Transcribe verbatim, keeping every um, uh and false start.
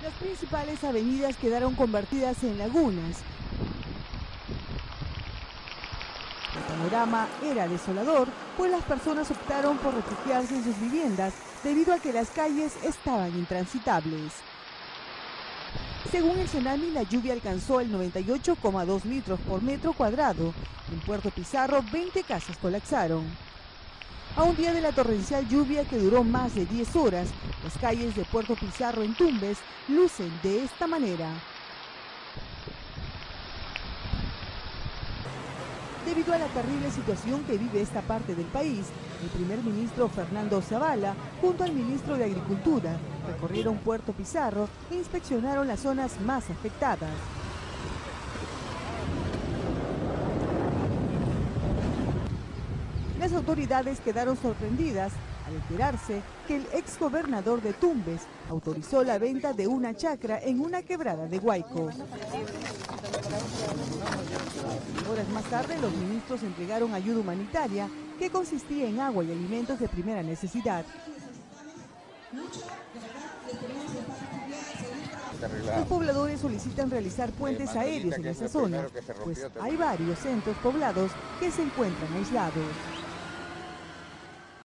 Las principales avenidas quedaron convertidas en lagunas. El panorama era desolador, pues las personas optaron por refugiarse en sus viviendas debido a que las calles estaban intransitables. Según el Senami, la lluvia alcanzó el noventa y ocho coma dos litros por metro cuadrado. En Puerto Pizarro, veinte casas colapsaron. A un día de la torrencial lluvia que duró más de diez horas, las calles de Puerto Pizarro en Tumbes lucen de esta manera. Debido a la terrible situación que vive esta parte del país, el primer ministro Fernando Zavala, junto al ministro de Agricultura, recorrieron Puerto Pizarro e inspeccionaron las zonas más afectadas. Las autoridades quedaron sorprendidas al enterarse que el exgobernador de Tumbes autorizó la venta de una chacra en una quebrada de Guayco. Horas más tarde, los ministros entregaron ayuda humanitaria que consistía en agua y alimentos de primera necesidad. Los pobladores solicitan realizar puentes aéreos en esa zona, pues hay varios centros poblados que se encuentran aislados.